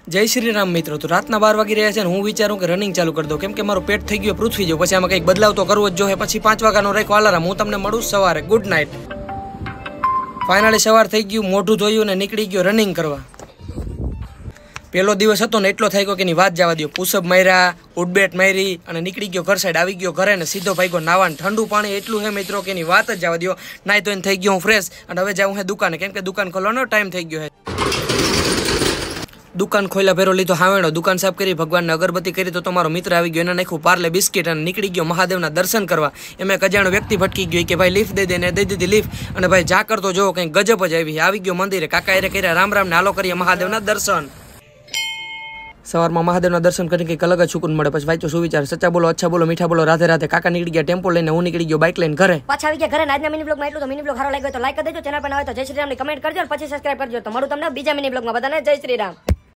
जय श्री राम मित्रों। तो रातना 12 वागी रह्या छे ने हूँ विचारूं के रनिंग चालू कर दो, केम के मारो पेट थई गयो पृथ्वी जो, पछी आमां कंईक बदलाव तो करवो ज जोईए। पछी 5 वाग्यानो राख्यो अलार्म। हूँ तमने मळुं सवारे। Good night. फाइनली सवार थई गयुं, मोढुं धोयुं ने નીકળી गयो रनिंग करवा। पहलो दिवस हतो ने एटलो થઈ ગયો કે ની વાત જવા દો। પુશઅપ માર્યા, ઉડબેટ મારી અને નીકળી ગયો ઘર સાઈડ। આવી ગયો ઘરે ને સીધો ભાગ્યો નાવા। ઠંડુ પાણી એટલું હે મિત્રો કે ની વાત જ જવા દો। નાઈ તો થઈ ગયો હું ફ્રેશ અને હવે જાઉં હે દુકાને, કેમ કે દુકાન ખોલવાનો ટાઈમ થઈ ગયો હે। दुकान खोला फेरो लीधो हावेणो, दुकान साफ करी, भगवान ने अगरबत्ती करी तो मारो मित्र आई गयो। एने नाख्યું पार्ले बिस्किट અને નીકળી ગયો महादेवना दर्शन करवा। एम एक अजाणो व्यक्ति भटकी गयो कि भाई लिफ्ट दे देने दे दीधी लिफ्ट અને भाई जा करतो जो कई गजब ज આવી गयो मंदिरे। काका एरे कर्या राम राम ने हालो करिए महादेवना दर्शन। सवार में महादेवना दर्शन करके कंईक अलग ज सुकून मळे। पछी वांच्यो सुविचार, सच्चा बोलो, अच्छा बोलो, मीठा बोलो, राधे राधे। काका નીકળી ગયા टेम्पो लईने, હું નીકળી ગયો बाइक લઈને घरे। पाछा આવી ગયા ઘરે। આજના મિની બ્લોગ માં એટલું। તો મિની બ્લોગ સારો લાગ્યો તો લાઈક કરી દેજો, ચેનલ પર નવા હોય તો જય શ્રી રામ ની કમેન્ટ કરજો અને પછી સબસ્ક્રાઇબ કરજો। તો મળું તમને બીજા મિની બ્લોગ માં। બધાને જય શ્રી રામ।